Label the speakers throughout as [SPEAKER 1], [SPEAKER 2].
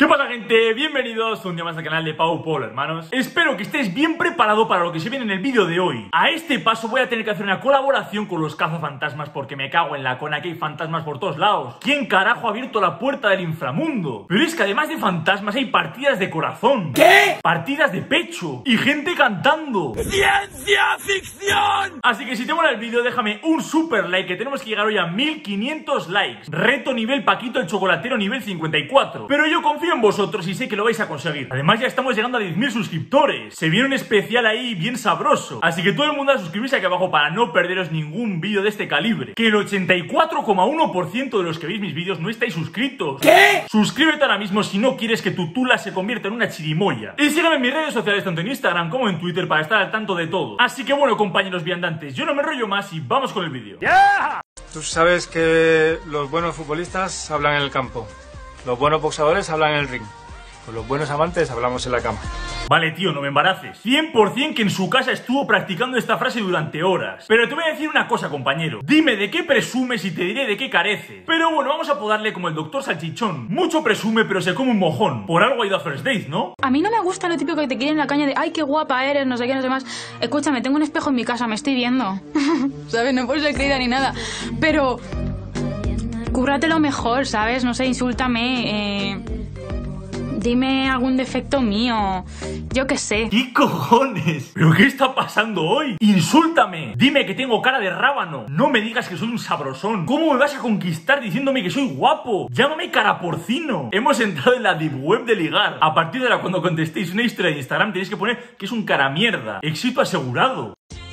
[SPEAKER 1] ¿Qué pasa, gente? Bienvenidos un día más al canal de Pau Polo, hermanos. Espero que estés bien preparado para lo que se viene en el vídeo de hoy. A este paso voy a tener que hacer una colaboración con los cazafantasmas porque me cago en la cona que hay fantasmas por todos lados. ¿Quién carajo ha abierto la puerta del inframundo? Pero es que además de fantasmas hay partidas de corazón. ¿Qué? Partidas de pecho y gente cantando. ¡Ciencia ficción! Así que si te mola el vídeo déjame un super like, que tenemos que llegar hoy a 1500 likes. Reto nivel Paquito el chocolatero nivel 54. Pero yo confío en vosotros y sé que lo vais a conseguir. Además ya estamos llegando a 10.000 suscriptores. Se viene un especial ahí bien sabroso. Así que todo el mundo a suscribirse aquí abajo para no perderos ningún vídeo de este calibre. Que el 84,1% de los que veis mis vídeos no estáis suscritos. ¿Qué? Suscríbete ahora mismo si no quieres que tu tula se convierta en una chirimoya. Y sígueme en mis redes sociales tanto en Instagram como en Twitter para estar al tanto de todo. Así que bueno, compañeros viandantes, yo no me enrollo más y vamos con el vídeo. ¡Yeah!
[SPEAKER 2] Tú sabes que los buenos futbolistas hablan en el campo. Los buenos boxeadores hablan en el ring. Pues los buenos amantes hablamos en la cama.
[SPEAKER 1] Vale, tío, no me embaraces. 100% que en su casa estuvo practicando esta frase durante horas. Pero te voy a decir una cosa, compañero. Dime de qué presumes y te diré de qué careces. Pero bueno, vamos a apodarle como el doctor Salchichón. Mucho presume, pero se come un mojón. Por algo ha ido a First Dates, ¿no?
[SPEAKER 3] A mí no me gusta lo típico que te quieren la caña de ay, qué guapa eres, no sé qué, no sé más. Escúchame, tengo un espejo en mi casa, me estoy viendo. ¿Sabes? No puedo ser creída ni nada. Pero cúrratelo mejor, ¿sabes? No sé, insúltame, dime algún defecto mío, yo qué sé.
[SPEAKER 1] ¿Qué cojones? ¿Pero qué está pasando hoy? ¡Insúltame! Dime que tengo cara de rábano. No me digas que soy un sabrosón. ¿Cómo me vas a conquistar diciéndome que soy guapo? Llámame cara porcino. Hemos entrado en la deep web de ligar. A partir de ahora, cuando contestéis una historia de Instagram tenéis que poner que es un cara mierda. Éxito asegurado.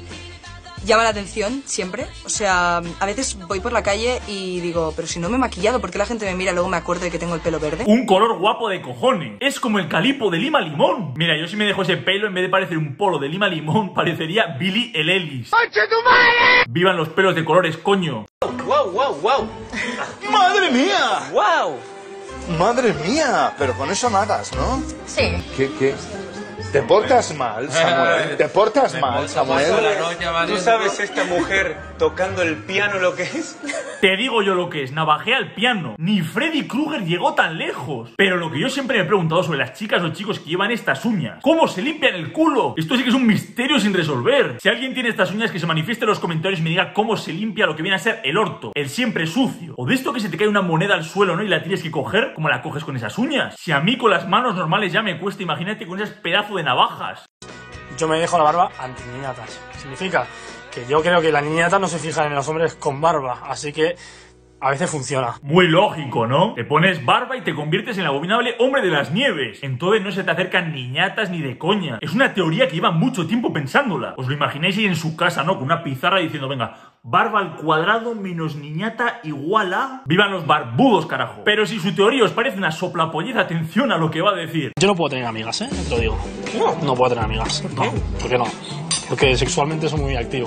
[SPEAKER 4] Llama la atención siempre, o sea, a veces voy por la calle y digo, pero si no me he maquillado, ¿por qué la gente me mira y luego me acuerdo de que tengo el pelo verde?
[SPEAKER 1] Un color guapo de cojones. Es como el calipo de Lima Limón. Mira, yo si me dejo ese pelo, en vez de parecer un polo de Lima Limón, parecería Billy el Ellis. ¡Concha tu madre! ¡Vivan los pelos de colores, coño!
[SPEAKER 5] ¡Wow, wow, wow!
[SPEAKER 6] ¡Madre mía!
[SPEAKER 5] ¡Wow!
[SPEAKER 6] ¡Madre mía! Pero con eso nadas, ¿no?
[SPEAKER 4] Sí.
[SPEAKER 6] ¿Qué? ¿Te portas mal, Samuel? ¿Te portas mal, Samuel?
[SPEAKER 5] ¿Tú sabes esta mujer tocando el piano lo que es?
[SPEAKER 1] Te digo yo lo que es, navajea el piano. Ni Freddy Krueger llegó tan lejos. Pero lo que yo siempre me he preguntado sobre las chicas o chicos que llevan estas uñas, ¿cómo se limpian el culo? Esto sí que es un misterio sin resolver. Si alguien tiene estas uñas, que se manifieste en los comentarios y me diga cómo se limpia lo que viene a ser el orto, el siempre sucio. O de esto que se te cae una moneda al suelo, ¿no? Y la tienes que coger, ¿cómo la coges con esas uñas? Si a mí con las manos normales ya me cuesta, imagínate con esas pedazos de navajas.
[SPEAKER 2] Yo me dejo la barba anti-niñatas. Significa que yo creo que las niñatas no se fijan en los hombres con barba, así que a veces funciona.
[SPEAKER 1] Muy lógico, ¿no? Te pones barba y te conviertes en el abominable hombre de las nieves. Entonces no se te acercan niñatas ni de coña. Es una teoría que lleva mucho tiempo pensándola. Os lo imagináis ahí en su casa, ¿no? Con una pizarra diciendo, venga, barba al cuadrado menos niñata igual a... ¡Vivan los barbudos, carajo! Pero si su teoría os parece una soplapollez, atención a lo que va a decir.
[SPEAKER 2] Yo no puedo tener amigas, te lo digo. No puedo tener amigas. No, ¿por qué no? Porque sexualmente soy muy activo.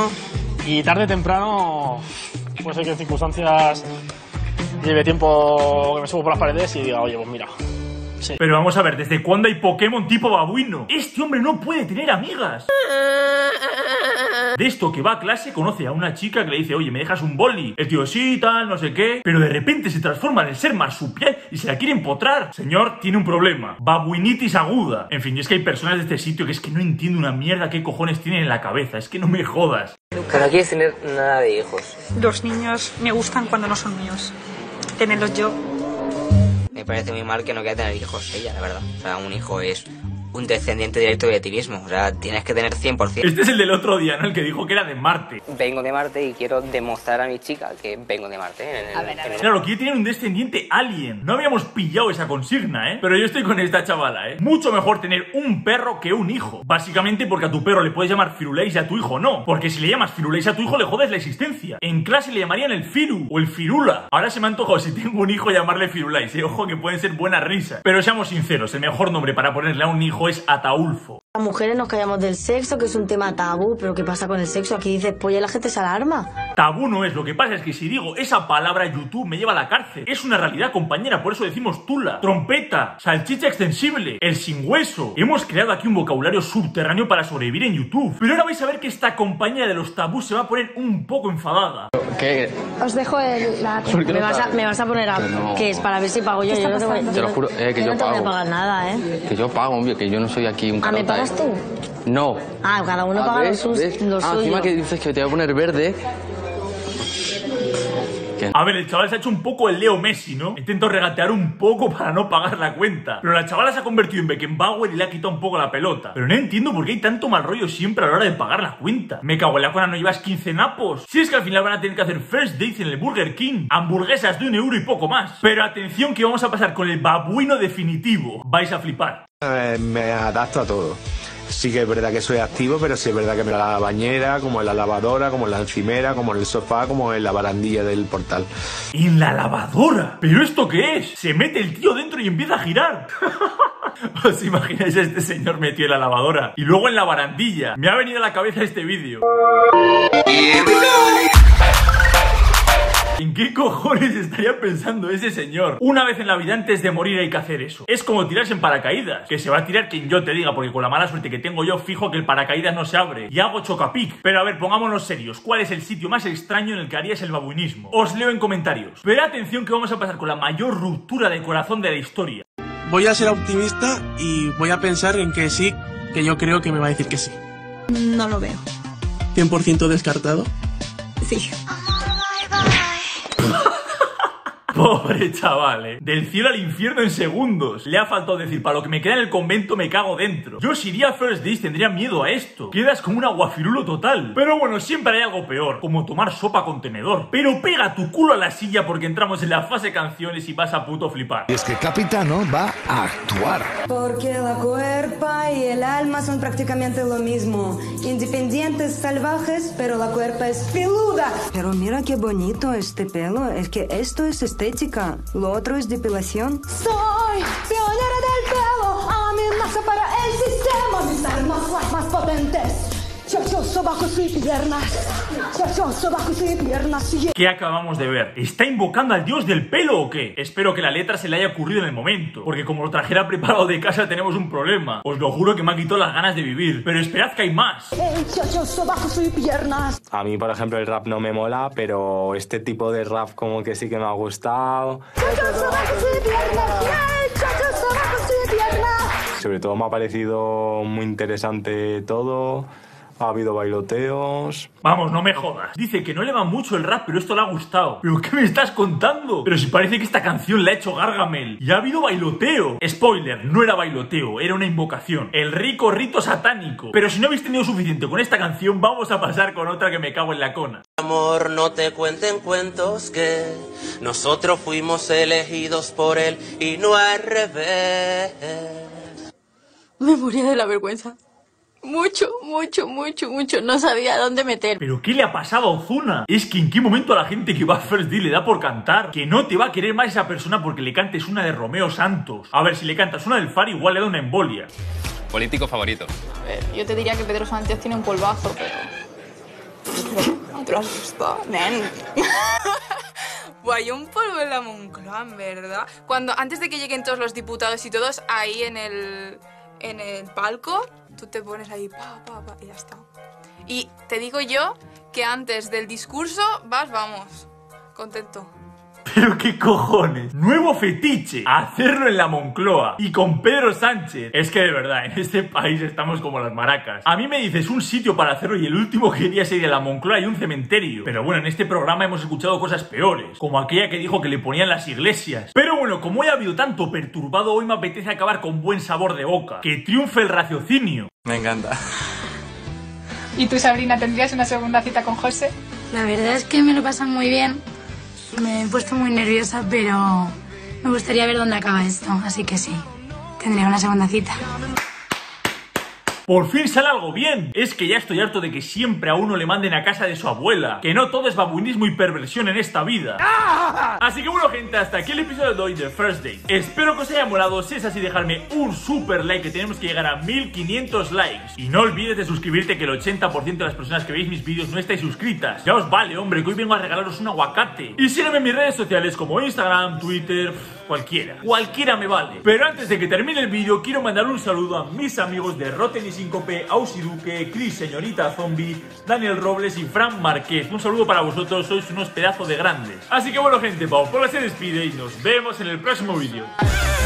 [SPEAKER 2] Y tarde o temprano... Puede ser que en circunstancias lleve tiempo que me subo por las paredes y diga, oye, pues mira. Sí.
[SPEAKER 1] Pero vamos a ver, ¿desde cuándo hay Pokémon tipo babuino? Este hombre no puede tener amigas. De esto que va a clase conoce a una chica que le dice, oye, ¿me dejas un boli? El tío, sí, tal, no sé qué. Pero de repente se transforma en el ser marsupial y se la quiere empotrar. Señor, tiene un problema. Babuinitis aguda. En fin, y es que hay personas de este sitio que es que no entiendo una mierda qué cojones tienen en la cabeza. Es que no me jodas.
[SPEAKER 5] Pero no quieres tener nada de hijos.
[SPEAKER 7] Los niños me gustan cuando no son míos. Tenerlos yo.
[SPEAKER 5] Me parece muy mal que no quiera tener hijos ella, la verdad. O sea, un hijo es un descendiente directo de ti mismo. O sea, tienes que tener 100%.
[SPEAKER 1] Este es el del otro día, ¿no? El que dijo que era de Marte.
[SPEAKER 5] Vengo de Marte y quiero demostrar a mi chica que vengo de Marte.
[SPEAKER 1] Claro, quiere tener un descendiente alien. No habíamos pillado esa consigna, ¿eh? Pero yo estoy con esta chavala, ¿eh? Mucho mejor tener un perro que un hijo. Básicamente porque a tu perro le puedes llamar Firulais y a tu hijo no. Porque si le llamas Firulais a tu hijo le jodes la existencia. En clase le llamarían el Firu o el Firula. Ahora se me ha antojado, si tengo un hijo, llamarle Firulais, ¿eh? Ojo que pueden ser buenas risas. Pero seamos sinceros, el mejor nombre para ponerle a un hijo es Ataulfo.
[SPEAKER 8] Las mujeres nos callamos del sexo, que es un tema tabú, pero ¿qué pasa con el sexo? Aquí dices polla y la gente se alarma.
[SPEAKER 1] Tabú no es, lo que pasa es que si digo esa palabra YouTube me lleva a la cárcel. Es una realidad, compañera, por eso decimos tula, trompeta, salchicha extensible, el sin hueso. Hemos creado aquí un vocabulario subterráneo para sobrevivir en YouTube. Pero ahora vais a ver que esta compañera de los tabús se va a poner un poco enfadada.
[SPEAKER 9] ¿Qué?
[SPEAKER 8] Os dejo me vas a poner a... No. ¿Qué es? Para ver si pago yo. Yo no te voy,
[SPEAKER 9] te lo juro, que yo
[SPEAKER 8] no te
[SPEAKER 9] pago.
[SPEAKER 8] voy a pagar nada,
[SPEAKER 9] Que yo pago, obvio, que yo no soy aquí un carota.
[SPEAKER 8] ¿Me pagas tú?
[SPEAKER 9] No.
[SPEAKER 8] Cada uno paga lo suyo.
[SPEAKER 9] Encima que dices que te voy a poner verde.
[SPEAKER 1] A ver, el chaval se ha hecho un poco el Leo Messi, ¿no? Intento regatear un poco para no pagar la cuenta. Pero la chavala se ha convertido en Beckenbauer y le ha quitado un poco la pelota. Pero no entiendo por qué hay tanto mal rollo siempre a la hora de pagar la cuenta. Me cago en la cona, ¿no llevas 15 napos? Si es que al final van a tener que hacer first dates en el Burger King. Hamburguesas de €1 y poco más. Pero atención que vamos a pasar con el babuino definitivo. Vais a flipar.
[SPEAKER 6] Me adapto a todo. Sí que es verdad que soy activo, pero sí es verdad que me la bañera, como en la lavadora, como en la encimera, como en el sofá, como en la barandilla del portal.
[SPEAKER 1] ¿En la lavadora? ¿Pero esto qué es? Se mete el tío dentro y empieza a girar. ¿Os imagináis a este señor metido en la lavadora? Y luego en la barandilla. Me ha venido a la cabeza este vídeo. ¿En qué cojones estaría pensando ese señor? Una vez en la vida antes de morir hay que hacer eso. Es como tirarse en paracaídas. Que se va a tirar quien yo te diga, porque con la mala suerte que tengo yo fijo que el paracaídas no se abre. Y hago chocapic. Pero a ver, pongámonos serios. ¿Cuál es el sitio más extraño en el que harías el babuinismo? Os leo en comentarios. Pero atención que vamos a pasar con la mayor ruptura de corazón de la historia.
[SPEAKER 10] Voy a ser optimista y voy a pensar en que sí, que yo creo que me va a decir que sí.
[SPEAKER 7] No lo veo.
[SPEAKER 10] ¿100% descartado?
[SPEAKER 7] Sí.
[SPEAKER 1] Pobre chaval, del cielo al infierno en segundos. Le ha faltado decir, para lo que me queda en el convento me cago dentro. Yo si iría a First Days tendría miedo a esto. Quedas como un aguafirulo total. Pero bueno, siempre hay algo peor, como tomar sopa con tenedor. Pero pega tu culo a la silla porque entramos en la fase canciones y vas a puto flipar.
[SPEAKER 11] Y es que Capitano va a actuar.
[SPEAKER 12] Porque la cuerpa y el alma son prácticamente lo mismo. Independientes, salvajes, pero la cuerpa es peluda. Pero mira qué bonito este pelo. Es que esto es estética, lo otro es depilación. Soy pionera del pelo, amenaza para el sistema. Mis armas más potentes. Sobacos y piernas. Sobacos y piernas.
[SPEAKER 1] ¿Qué acabamos de ver? ¿Está invocando al dios del pelo o qué? Espero que la letra se le haya ocurrido en el momento, porque como lo trajera preparado de casa tenemos un problema. Os lo juro que me ha quitado las ganas de vivir. Pero esperad que hay más.
[SPEAKER 12] Sobacos y piernas.
[SPEAKER 13] A mí, por ejemplo, el rap no me mola, pero este tipo de rap como que sí que me ha gustado.
[SPEAKER 12] Sobacos y piernas. Sobacos y piernas.
[SPEAKER 13] Sobre todo me ha parecido muy interesante todo. Ha habido bailoteos.
[SPEAKER 1] Vamos, no me jodas. Dice que no le va mucho el rap, pero esto le ha gustado. ¿Pero qué me estás contando? Pero si parece que esta canción la ha hecho Gargamel. Y ha habido bailoteo. Spoiler, no era bailoteo, era una invocación. El rico rito satánico. Pero si no habéis tenido suficiente con esta canción, vamos a pasar con otra que me cago en la cona.
[SPEAKER 14] Amor, no te cuenten cuentos que nosotros fuimos elegidos por él y no al revés.
[SPEAKER 7] Me moría de la vergüenza. Mucho. No sabía dónde meter.
[SPEAKER 1] ¿Pero qué le ha pasado a Ozuna? Es que en qué momento a la gente que va a First Day le da por cantar. Que no te va a querer más esa persona porque le cantes una de Romeo Santos. A ver, si le cantas una del Fari igual le da una embolia.
[SPEAKER 15] Político favorito.
[SPEAKER 3] A ver, yo te diría que Pedro Sánchez tiene un polvazo, pero... No te lo has visto, nen.
[SPEAKER 4] Hay un polvo en la Moncloa, ¿verdad? Antes de que lleguen todos los diputados y todos ahí en el palco, tú te pones ahí, y ya está. Y te digo yo que antes del discurso vamos, contento.
[SPEAKER 1] ¿Pero qué cojones? Nuevo fetiche, hacerlo en la Moncloa y con Pedro Sánchez. Es que de verdad, en este país estamos como las maracas. A mí me dices un sitio para hacerlo y el último que quería sería la Moncloa y un cementerio. Pero bueno, en este programa hemos escuchado cosas peores, como aquella que dijo que le ponían las iglesias. Pero bueno, como hoy ha habido tanto perturbado, hoy me apetece acabar con buen sabor de boca. Que triunfe el raciocinio.
[SPEAKER 13] Me encanta.
[SPEAKER 3] ¿Y tú, Sabrina, tendrías una segunda cita con José?
[SPEAKER 8] La verdad es que me lo pasan muy bien. Me he puesto muy nerviosa, pero me gustaría ver dónde acaba esto, así que sí, tendría una segunda cita.
[SPEAKER 1] por fin sale algo bien. Es que ya estoy harto de que siempre a uno le manden a casa de su abuela. Que no todo es babuinismo y perversión en esta vida. Así que bueno, gente, hasta aquí el episodio de hoy de First Date. Espero que os haya molado. Si es así, dejarme un super like, que tenemos que llegar a 1500 likes. Y no olvides de suscribirte, que el 80% de las personas que veis mis vídeos no estáis suscritas. Ya os vale, hombre, que hoy vengo a regalaros un aguacate. Y sígueme en mis redes sociales como Instagram, Twitter, cualquiera me vale. Pero antes de que termine el vídeo, quiero mandar un saludo a mis amigos de Rotten y Síncope, Ausi Duque, Chris Señorita Zombie, Daniel Robles y Fran Márquez. Un saludo para vosotros, sois unos pedazos de grandes. Así que bueno, gente, Pau Pola se despide y nos vemos en el próximo vídeo.